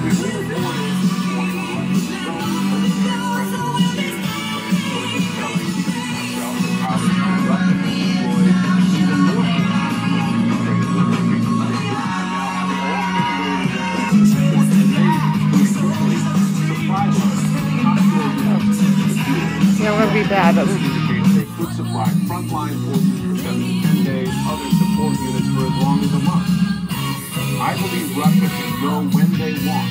Be bad. Would supply frontline forces for 7 to 10 days, other support units for as long as a month. I believe Russia can go when they want.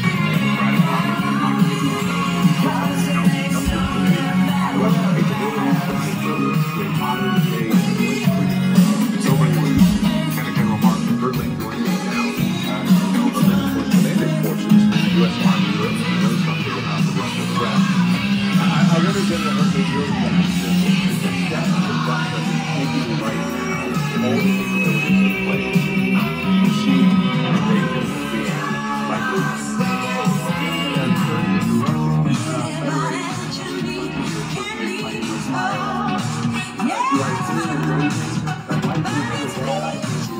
So anyway, Lieutenant General Mark Gertling joined me now. Tell the men, of course, commanded forces, U.S. Army, knows something about the Russian threat. I wonder, General, what your reaction to the steps that Russia is taking right now, all the capabilities in place, you see an invasion of the air like this. And certainly the Russian Federation is do I see an invasion that might be right?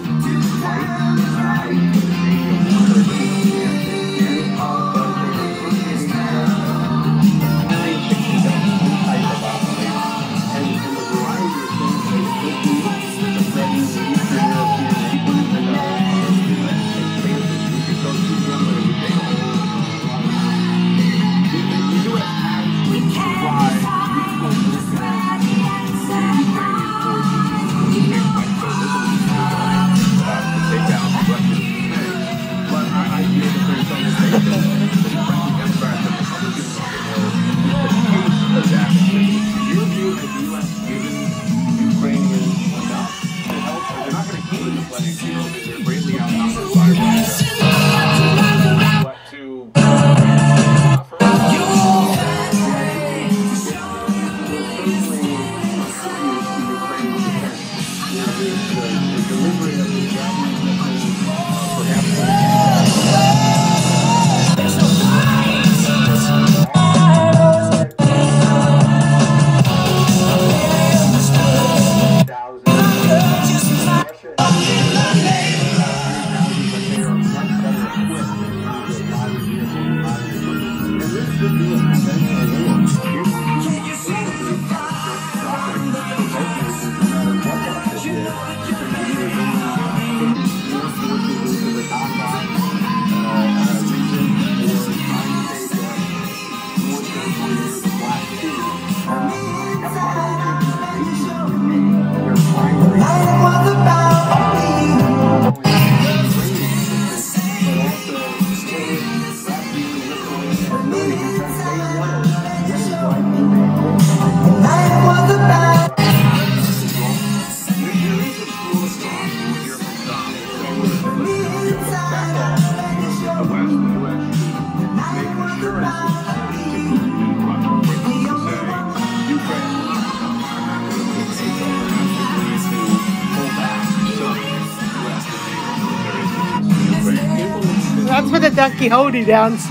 That's for the Don Quixote downs.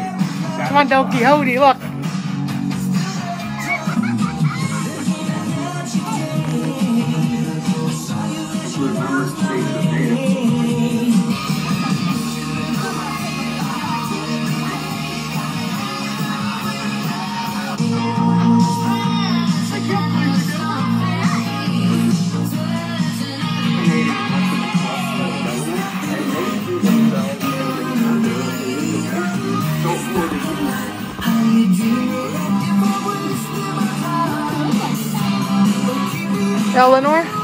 Come on, Don Quixote, look. Eleanor?